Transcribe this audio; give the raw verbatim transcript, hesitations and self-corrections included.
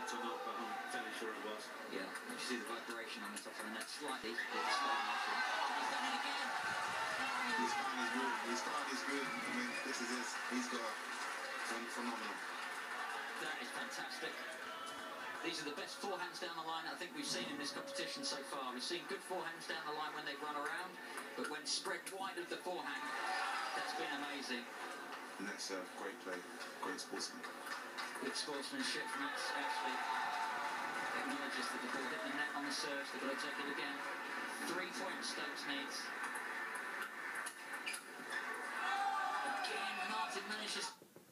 net or not, but I'm fairly sure it was. Yeah, you see the vibration on the top of the net slightly. It's slow motion. He's done it again. His time is good. His time is good. I mean, this is his. He's got phenomenal. That is fantastic. These are the best forehands down the line I think we've seen in this competition so far. We've seen good forehands down the line when they run around, but when spread wide of the forehand, that's been amazing. And that's a great play, great sportsman. Good sportsmanship from Max actually acknowledges that the ball hit the net on the serve. They've got to take it again. Three points Stokes needs. Again, Martin manages.